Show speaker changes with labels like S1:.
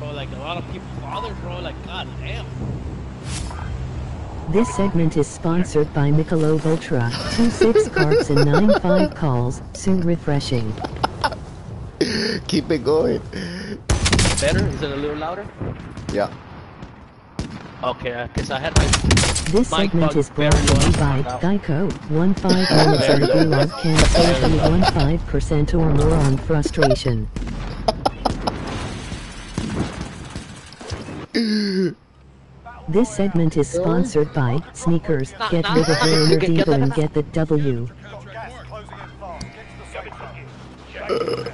S1: bro. Like, a lot of people father, bro. Like, god damn.
S2: This segment is sponsored by Michelob Ultra. 2 6 carbs and 9 5 calls. Soon refreshing.
S3: Keep it going.
S1: Better? Is it a little louder?
S3: Yeah.
S1: Okay, because I had my...
S2: This segment is brought to you by Geico. 15 minutes and the love can save you 15% or more on frustration. This segment is sponsored by Sneakers. Get rid of your inner diva and get the W.